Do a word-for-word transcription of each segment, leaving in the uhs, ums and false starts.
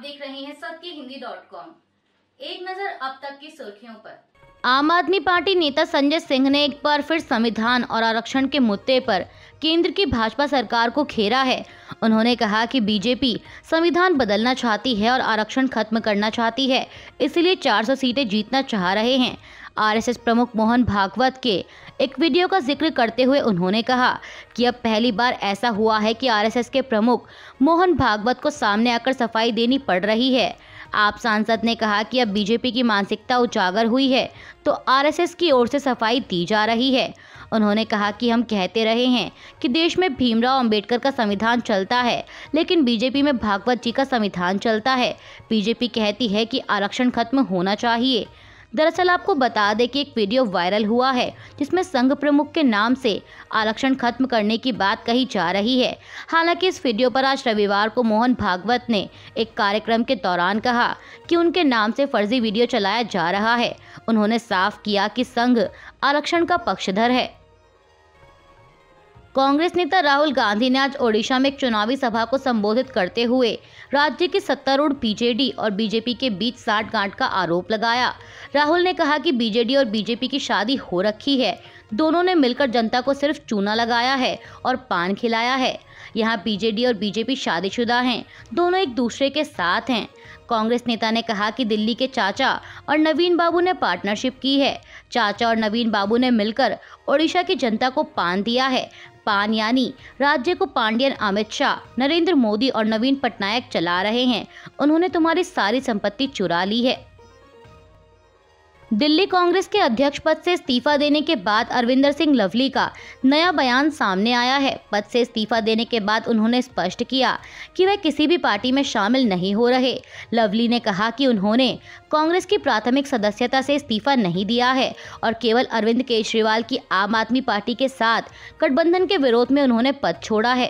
देख रहे हैं सत्य हिंदी डॉट कॉम। एक नजर अब तक की सुर्खियों पर। आम आदमी पार्टी नेता संजय सिंह ने एक बार फिर संविधान और आरक्षण के मुद्दे पर केंद्र की भाजपा सरकार को घेरा है। उन्होंने कहा कि बीजेपी संविधान बदलना चाहती है और आरक्षण खत्म करना चाहती है, इसलिए चार सौ सीटें जीतना चाह रहे हैं। आरएसएस प्रमुख मोहन भागवत के एक वीडियो का जिक्र करते हुए उन्होंने कहा कि अब पहली बार ऐसा हुआ है कि आरएसएस के प्रमुख मोहन भागवत को सामने आकर सफाई देनी पड़ रही है। आप सांसद ने कहा कि अब बीजेपी की मानसिकता उजागर हुई है तो आरएसएस की ओर से सफाई दी जा रही है। उन्होंने कहा कि हम कहते रहे हैं कि देश में भीमराव अंबेडकर का संविधान चलता है, लेकिन बीजेपी में भागवत जी का संविधान चलता है। बीजेपी कहती है कि आरक्षण खत्म होना चाहिए। दरअसल आपको बता दें कि एक वीडियो वायरल हुआ है जिसमें संघ प्रमुख के नाम से आरक्षण खत्म करने की बात कही जा रही है। हालांकि इस वीडियो पर आज रविवार को मोहन भागवत ने एक कार्यक्रम के दौरान कहा कि उनके नाम से फर्जी वीडियो चलाया जा रहा है। उन्होंने साफ किया कि संघ आरक्षण का पक्षधर है। कांग्रेस नेता राहुल गांधी ने आज ओडिशा में एक चुनावी सभा को संबोधित करते हुए राज्य की सत्तारूढ़ बीजेडी और बीजेपी के बीच साठगांठ का आरोप लगाया। राहुल ने कहा कि बीजेडी और बीजेपी की शादी हो रखी है, दोनों ने मिलकर जनता को सिर्फ चूना लगाया है और पान खिलाया है। यहाँ बीजेडी और बीजेपी शादीशुदा हैं, दोनों एक दूसरे के साथ हैं। कांग्रेस नेता ने कहा कि दिल्ली के चाचा और नवीन बाबू ने पार्टनरशिप की है। चाचा और नवीन बाबू ने मिलकर ओडिशा की जनता को पान दिया है। पान यानी राज्य को पांडियन अमित शाह, नरेंद्र मोदी और नवीन पटनायक चला रहे हैं। उन्होंने तुम्हारी सारी संपत्ति चुरा ली है। दिल्ली कांग्रेस के अध्यक्ष पद से इस्तीफा देने के बाद अरविंदर सिंह लवली का नया बयान सामने आया है। पद से इस्तीफा देने के बाद उन्होंने स्पष्ट किया कि वह किसी भी पार्टी में शामिल नहीं हो रहे। लवली ने कहा कि उन्होंने कांग्रेस की प्राथमिक सदस्यता से इस्तीफा नहीं दिया है और केवल अरविंद केजरीवाल की आम आदमी पार्टी के साथ गठबंधन के विरोध में उन्होंने पद छोड़ा है।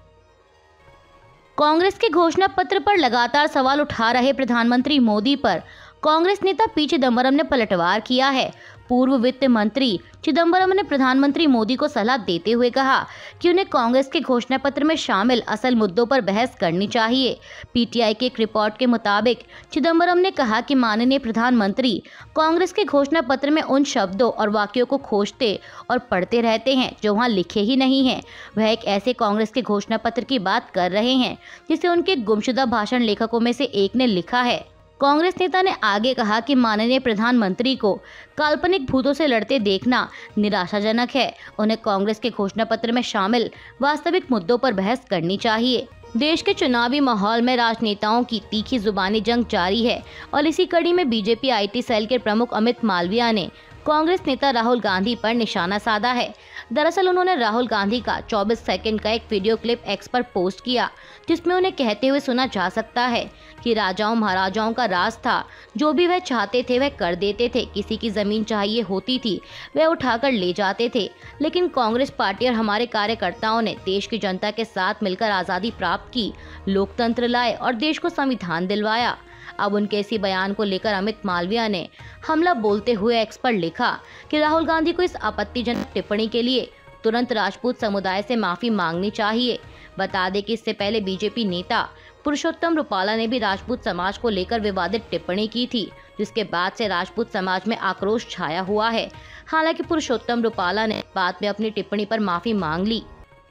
कांग्रेस के घोषणा पत्र पर लगातार सवाल उठा रहे प्रधानमंत्री मोदी पर कांग्रेस नेता पी चिदम्बरम ने पलटवार किया है। पूर्व वित्त मंत्री चिदम्बरम ने प्रधानमंत्री मोदी को सलाह देते हुए कहा कि उन्हें कांग्रेस के घोषणा पत्र में शामिल असल मुद्दों पर बहस करनी चाहिए। पीटीआई के एक रिपोर्ट के मुताबिक चिदम्बरम ने कहा कि माननीय प्रधानमंत्री कांग्रेस के घोषणा पत्र में उन शब्दों और वाक्यों को खोजते और पढ़ते रहते हैं जो वहां लिखे ही नहीं हैं। वह एक ऐसे कांग्रेस के घोषणा पत्र की बात कर रहे हैं जिसे उनके गुमशुदा भाषण लेखकों में से एक ने लिखा है। कांग्रेस नेता ने आगे कहा कि माननीय प्रधानमंत्री को काल्पनिक भूतों से लड़ते देखना निराशाजनक है। उन्हें कांग्रेस के घोषणा पत्र में शामिल वास्तविक मुद्दों पर बहस करनी चाहिए। देश के चुनावी माहौल में राजनेताओं की तीखी जुबानी जंग जारी है और इसी कड़ी में बीजेपी आईटी सेल के प्रमुख अमित मालविया ने कांग्रेस नेता राहुल गांधी पर निशाना साधा है। दरअसल उन्होंने राहुल गांधी का चौबीस सेकंड का एक वीडियो क्लिप एक्स पर पोस्ट किया जिसमें उन्हें कहते हुए सुना जा सकता है कि राजाओं महाराजाओं का राज था, जो भी वह चाहते थे वह कर देते थे। किसी की जमीन चाहिए होती थी वह उठाकर ले जाते थे, लेकिन कांग्रेस पार्टी और हमारे कार्यकर्ताओं ने देश की जनता के साथ मिलकर आज़ादी प्राप्त की, लोकतंत्र लाए और देश को संविधान दिलवाया। अब उनके इसी बयान को लेकर अमित मालविया ने हमला बोलते हुए एक्स पर लिखा कि राहुल गांधी को इस आपत्तिजनक टिप्पणी के लिए तुरंत राजपूत समुदाय से माफी मांगनी चाहिए। बता दें कि इससे पहले बीजेपी नेता पुरुषोत्तम रूपाला ने भी राजपूत समाज को लेकर विवादित टिप्पणी की थी, जिसके बाद से राजपूत समाज में आक्रोश छाया हुआ है। हालांकि पुरुषोत्तम रूपाला ने बाद में अपनी टिप्पणी पर माफी मांग ली।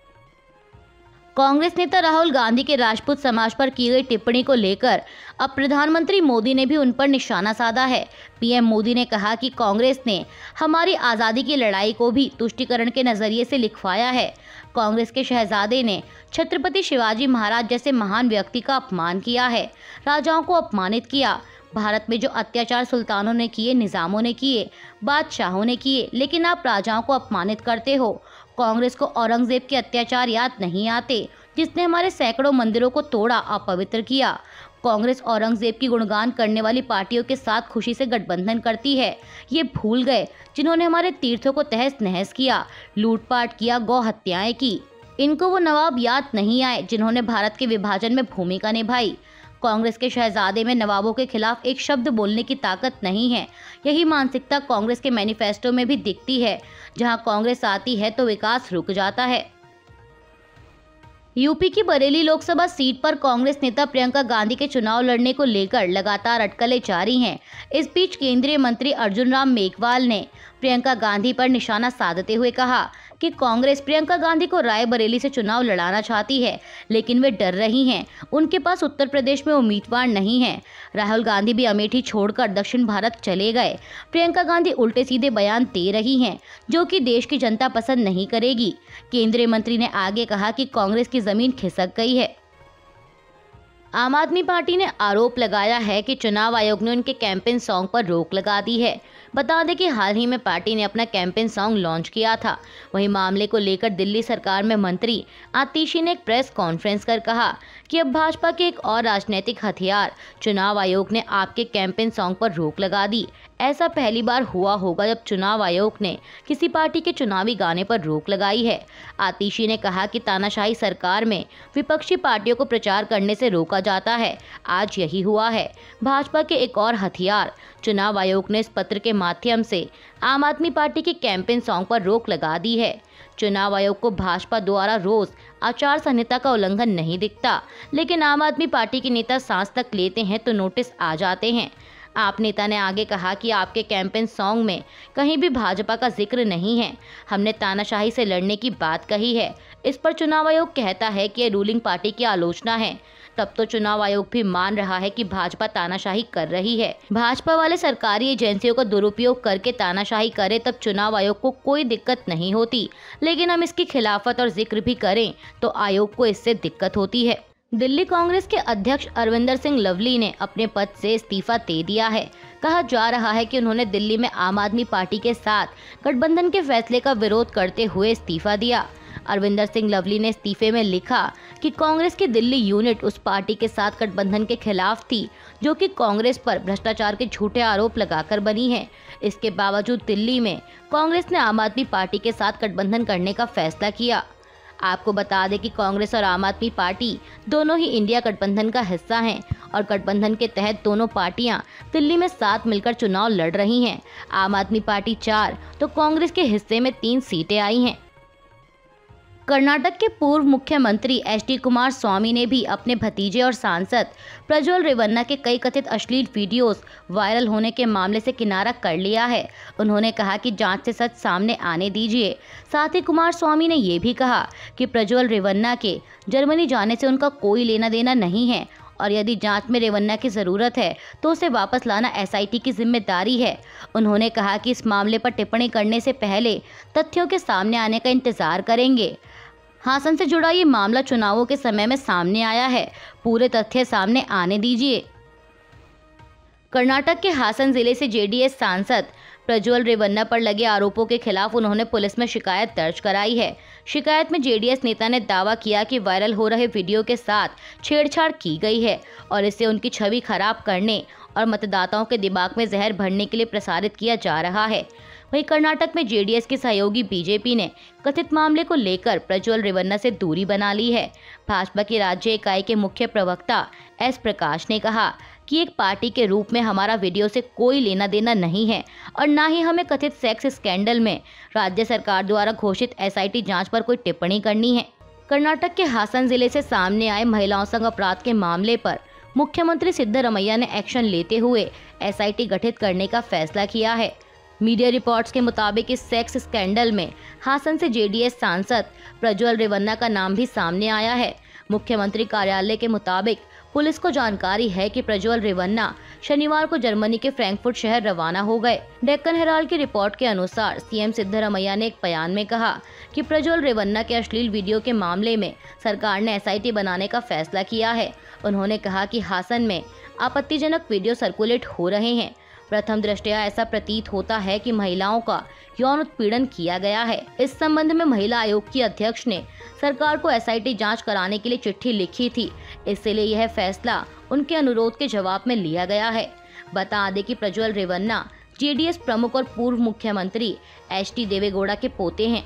कांग्रेस नेता राहुल गांधी के राजपूत समाज पर की गई टिप्पणी को लेकर अब प्रधानमंत्री मोदी ने भी उन पर निशाना साधा है। पीएम मोदी ने कहा कि कांग्रेस ने हमारी आज़ादी की लड़ाई को भी तुष्टीकरण के नजरिए से लिखवाया है। कांग्रेस के शहजादे ने छत्रपति शिवाजी महाराज जैसे महान व्यक्ति का अपमान किया है, राजाओं को अपमानित किया। भारत में जो अत्याचार सुल्तानों ने किए, निजामों ने किए, बादशाहों ने किए, लेकिन आप राजाओं को अपमानित करते हो। कांग्रेस को औरंगजेब के अत्याचार याद नहीं आते, जिसने हमारे सैकड़ों मंदिरों को तोड़ा, अपवित्र किया। कांग्रेस औरंगजेब की गुणगान करने वाली पार्टियों के साथ खुशी से गठबंधन करती है। ये भूल गए जिन्होंने हमारे तीर्थों को तहस नहस किया, लूटपाट किया, गौ हत्याएं की। इनको वो नवाब याद नहीं आए जिन्होंने भारत के विभाजन में भूमिका निभाई। कांग्रेस के शहजादे में नवाबों के खिलाफ एक शब्द बोलने की ताकत नहीं है। यही मानसिकता कांग्रेस के मैनिफेस्टो में भी दिखती है। जहां कांग्रेस आती है तो विकास रुक जाता है। यूपी की बरेली लोकसभा सीट पर कांग्रेस नेता प्रियंका गांधी के चुनाव लड़ने को लेकर लगातार अटकलें जारी हैं। इस बीच केंद्रीय मंत्री अर्जुन राम मेघवाल ने प्रियंका गांधी पर निशाना साधते हुए कहा कि कांग्रेस प्रियंका गांधी को रायबरेली से चुनाव लड़ाना चाहती है, लेकिन वे डर रही हैं। उनके पास उत्तर प्रदेश में उम्मीदवार नहीं है। राहुल गांधी भी अमेठी छोड़कर दक्षिण भारत चले गए। प्रियंका गांधी उल्टे सीधे बयान दे रही हैं, जो कि देश की जनता पसंद नहीं करेगी। केंद्रीय मंत्री ने आगे कहा कि कांग्रेस की जमीन खिसक गई है। आम आदमी पार्टी ने आरोप लगाया है कि चुनाव आयोग ने उनके कैंपेन सॉन्ग पर रोक लगा दी है। बता दें कि हाल ही में पार्टी ने अपना कैंपेन सॉन्ग लॉन्च किया था। वहीं मामले को लेकर दिल्ली सरकार में मंत्री आतिशी ने एक प्रेस कॉन्फ्रेंस कर कहा कि अब भाजपा के एक और राजनीतिक हथियार चुनाव आयोग ने आपके कैंपेन सॉन्ग पर रोक लगा दी। ऐसा पहली बार हुआ होगा जब चुनाव आयोग ने किसी पार्टी के चुनावी गाने पर रोक लगाई है। आतिशी ने कहा कि तानाशाही सरकार में विपक्षी पार्टियों को प्रचार करने से रोका जाता है। आज यही हुआ है। भाजपा के एक और हथियार चुनाव आयोग ने इस पत्र के माध्यम से आम आदमी पार्टी के कैंपेन सॉन्ग पर रोक लगा दी है। चुनाव आयोग को भाजपा द्वारा रोज आचार संहिता का उल्लंघन नहीं दिखता, लेकिन आम आदमी पार्टी के नेता सांस तक लेते हैं तो नोटिस आ जाते हैं। आप नेता ने आगे कहा कि आपके कैंपेन सॉन्ग में कहीं भी भाजपा का जिक्र नहीं है। हमने तानाशाही से लड़ने की बात कही है। इस पर चुनाव आयोग कहता है कि ये रूलिंग पार्टी की आलोचना है। तब तो चुनाव आयोग भी मान रहा है कि भाजपा तानाशाही कर रही है। भाजपा वाले सरकारी एजेंसियों का दुरुपयोग करके तानाशाही करे तब चुनाव आयोग को कोई दिक्कत नहीं होती, लेकिन हम इसकी खिलाफत और जिक्र भी करें तो आयोग को इससे दिक्कत होती है। दिल्ली कांग्रेस के अध्यक्ष अरविंदर सिंह लवली ने अपने पद से इस्तीफा दे दिया है। कहा जा रहा है कि उन्होंने दिल्ली में आम आदमी पार्टी के साथ गठबंधन के फैसले का विरोध करते हुए इस्तीफा दिया। अरविंदर सिंह लवली ने इस्तीफे में लिखा कि कांग्रेस की दिल्ली यूनिट उस पार्टी के साथ गठबंधन के खिलाफ थी जो कि कांग्रेस पर भ्रष्टाचार के झूठे आरोप लगाकर बनी है। इसके बावजूद दिल्ली में कांग्रेस ने आम आदमी पार्टी के साथ गठबंधन करने का फैसला किया। आपको बता दें कि कांग्रेस और आम आदमी पार्टी दोनों ही इंडिया गठबंधन का हिस्सा हैं और गठबंधन के तहत दोनों पार्टियां दिल्ली में साथ मिलकर चुनाव लड़ रही हैं। आम आदमी पार्टी चार तो कांग्रेस के हिस्से में तीन सीटें आई हैं। कर्नाटक के पूर्व मुख्यमंत्री एच डी कुमार स्वामी ने भी अपने भतीजे और सांसद प्रज्वल रेवन्ना के कई कथित अश्लील वीडियोस वायरल होने के मामले से किनारा कर लिया है। उन्होंने कहा कि जांच से सच सामने आने दीजिए। साथ ही कुमार स्वामी ने ये भी कहा कि प्रज्वल रेवन्ना के जर्मनी जाने से उनका कोई लेना देना नहीं है और यदि जांच में रेवन्ना की ज़रूरत है तो उसे वापस लाना एस आई टी की जिम्मेदारी है। उन्होंने कहा कि इस मामले पर टिप्पणी करने से पहले तथ्यों के सामने आने का इंतजार करेंगे। हासन से जुड़ा ये मामला चुनावों के समय में सामने आया है। पूरे तथ्य सामने आने दीजिए। कर्नाटक के हासन जिले से जे डी एस सांसद प्रज्वल रेवन्ना पर लगे आरोपों के खिलाफ उन्होंने पुलिस में शिकायत दर्ज कराई है। शिकायत में जे डी एस नेता ने दावा किया कि वायरल हो रहे वीडियो के साथ छेड़छाड़ की गई है और इसे उनकी छवि खराब करने और मतदाताओं के दिमाग में जहर भरने के लिए प्रसारित किया जा रहा है। वहीं कर्नाटक में जे डी एस की सहयोगी बी जे पी ने कथित मामले को लेकर प्रज्वल रेवन्ना से दूरी बना ली है। भाजपा की राज्य इकाई के मुख्य प्रवक्ता एस प्रकाश ने कहा कि एक पार्टी के रूप में हमारा वीडियो से कोई लेना देना नहीं है और न ही हमें कथित सेक्स स्कैंडल में राज्य सरकार द्वारा घोषित एस आई टी जांच पर कोई टिप्पणी करनी है। कर्नाटक के हासन जिले से सामने आए महिलाओं संग अपराध के मामले पर मुख्यमंत्री सिद्धरमैया ने एक्शन लेते हुए एस आई टी गठित करने का फैसला किया है। मीडिया रिपोर्ट्स के मुताबिक इस सेक्स स्कैंडल में हासन से जे डी एस सांसद प्रज्वल रेवन्ना का नाम भी सामने आया है। मुख्यमंत्री कार्यालय के मुताबिक पुलिस को जानकारी है कि प्रज्वल रेवन्ना शनिवार को जर्मनी के फ्रैंकफर्ट शहर रवाना हो गए। डेक्कन हेराल्ड की रिपोर्ट के अनुसार सी एम सिद्धरमैया ने एक बयान में कहा कि प्रज्वल रेवन्ना के अश्लील वीडियो के मामले में सरकार ने एस आई टी बनाने का फैसला किया है। उन्होंने कहा कि हासन में आपत्तिजनक वीडियो सर्कुलेट हो रहे हैं। प्रथम दृष्टया ऐसा प्रतीत होता है कि महिलाओं का यौन उत्पीड़न किया गया है। इस संबंध में महिला आयोग की अध्यक्ष ने सरकार को एस आई टी जांच कराने के लिए चिट्ठी लिखी थी। इसलिए यह फैसला उनके अनुरोध के जवाब में लिया गया है। बता दें कि Prajwal Revanna J D S प्रमुख और पूर्व मुख्यमंत्री एच डी देवेगौड़ा के पोते हैं।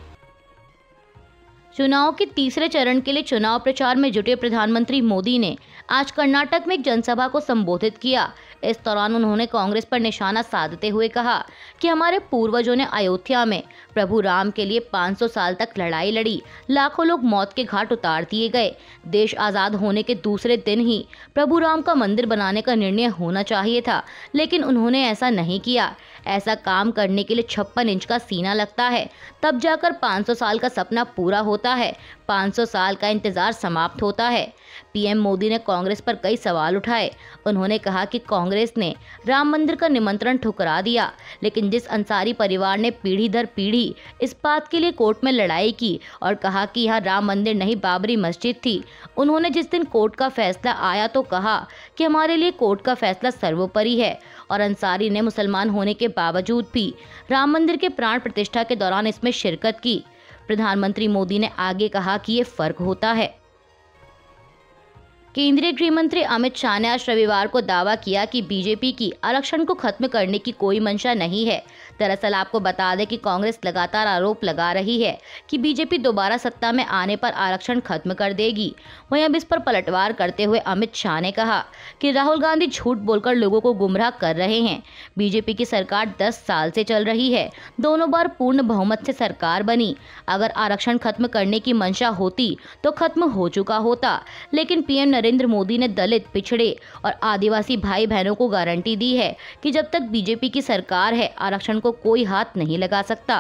चुनाव के तीसरे चरण के लिए चुनाव प्रचार में जुटे प्रधानमंत्री मोदी ने आज कर्नाटक में एक जनसभा को संबोधित किया। इस दौरान उन्होंने कांग्रेस पर निशाना साधते हुए कहा कि हमारे पूर्वजों ने अयोध्या में प्रभु राम के लिए पाँच सौ साल तक लड़ाई लड़ी, लाखों लोग मौत के घाट उतार दिए गए। देश आज़ाद होने के दूसरे दिन ही प्रभु राम का मंदिर बनाने का निर्णय होना चाहिए था, लेकिन उन्होंने ऐसा नहीं किया। ऐसा काम करने के लिए छप्पन इंच का सीना लगता है, तब जाकर पाँच सौ साल का सपना पूरा होता है। पाँच सौ साल का इंतजार समाप्त होता है। पीएम मोदी ने कांग्रेस पर कई सवाल उठाए। उन्होंने कहा कि कांग्रेस ने राम मंदिर का निमंत्रण ठुकरा दिया, लेकिन जिस अंसारी परिवार ने पीढ़ी दर पीढ़ी इस बात के लिए कोर्ट में लड़ाई की और कहा कि यह राम मंदिर नहीं बाबरी मस्जिद थी, उन्होंने जिस दिन कोर्ट का फैसला आया तो कहा कि हमारे लिए कोर्ट का फैसला सर्वोपरि है। और अंसारी ने मुसलमान होने के बावजूद भी राम मंदिर के प्राण प्रतिष्ठा के दौरान इसमें शिरकत की। प्रधानमंत्री मोदी ने आगे कहा कि ये फर्क होता है। केंद्रीय गृह मंत्री अमित शाह ने आज रविवार को दावा किया कि बीजेपी की आरक्षण को खत्म करने की कोई मंशा नहीं है। दरअसल आपको बता दें कि कांग्रेस लगातार आरोप लगा रही है कि बीजेपी दोबारा सत्ता में आने पर आरक्षण खत्म कर देगी। वहीं अब इस पर पलटवार करते हुए अमित शाह ने कहा कि राहुल गांधी झूठ बोलकर लोगों को गुमराह कर रहे हैं। बीजेपी की सरकार दस साल से चल रही है, दोनों बार पूर्ण बहुमत से सरकार बनी। अगर आरक्षण खत्म करने की मंशा होती तो खत्म हो चुका होता, लेकिन पीएम नरेंद्र मोदी ने दलित, पिछड़े और आदिवासी भाई बहनों को गारंटी दी है कि जब तक बीजेपी की सरकार है आरक्षण को कोई हाथ नहीं लगा सकता।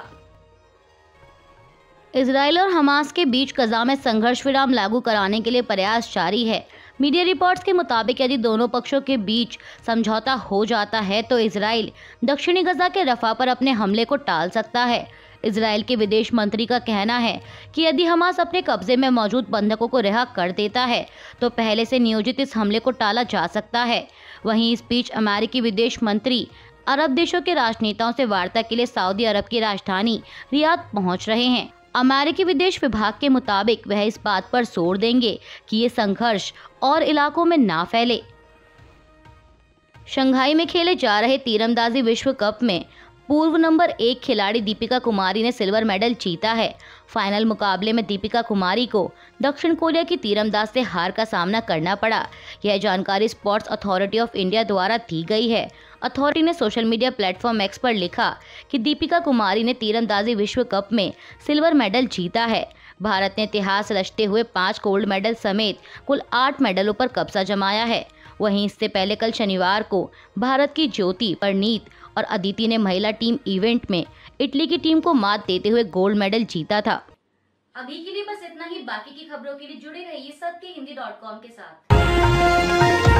इजराइल और हमास के बीच गजा में संघर्ष विराम लागू कराने के लिए प्रयास जारी है। मीडिया रिपोर्ट्स के मुताबिक यदि दोनों पक्षों के बीच समझौता हो जाता है तो इजराइल दक्षिणी गजा के रफा पर अपने हमले को टाल सकता है। इजराइल के विदेश मंत्री का कहना है कि यदि हमास अपने कब्जे में मौजूद बंधकों को रिहा कर देता है तो पहले से नियोजित इस हमले को टाला जा सकता है। वहीं इस बीच अमेरिकी विदेश मंत्री अरब देशों के राजनेताओं से वार्ता के लिए सऊदी अरब की राजधानी रियाद पहुंच रहे हैं। अमेरिकी विदेश विभाग के मुताबिक वह इस बात पर जोर देंगे कि ये संघर्ष और इलाकों में ना फैले। शंघाई में खेले जा रहे तीरंदाजी विश्व कप में पूर्व नंबर एक खिलाड़ी दीपिका कुमारी ने सिल्वर मेडल जीता है। फाइनल मुकाबले में दीपिका कुमारी को दक्षिण कोरिया की तीरंदाज से हार का सामना करना पड़ा। यह जानकारी स्पोर्ट्स अथॉरिटी ऑफ इंडिया द्वारा दी गई है। अथॉरिटी ने सोशल मीडिया प्लेटफॉर्म एक्स पर लिखा कि दीपिका कुमारी ने तीरंदाजी विश्व कप में सिल्वर मेडल जीता है। भारत ने इतिहास रचते हुए पाँच गोल्ड मेडल समेत कुल आठ मेडलों पर कब्जा जमाया है। वहीं इससे पहले कल शनिवार को भारत की ज्योति, परनीत और अदिति ने महिला टीम इवेंट में इटली की टीम को मात देते हुए गोल्ड मेडल जीता था। अभी के लिए बस इतना ही। बाकी की खबरों के लिए जुड़े रहिए सत्य हिंदी डॉट कॉम के साथ।